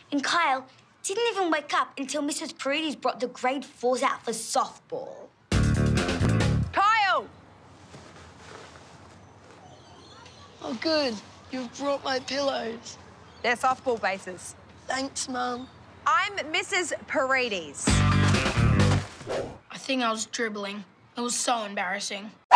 And Kyle didn't even wake up until Mrs. Paredes brought the grade 4s out for softball. Kyle! Oh, good. You've brought my pillows. They're softball bases. Thanks, Mum. I'm Mrs. Paredes. I think I was dribbling. It was so embarrassing.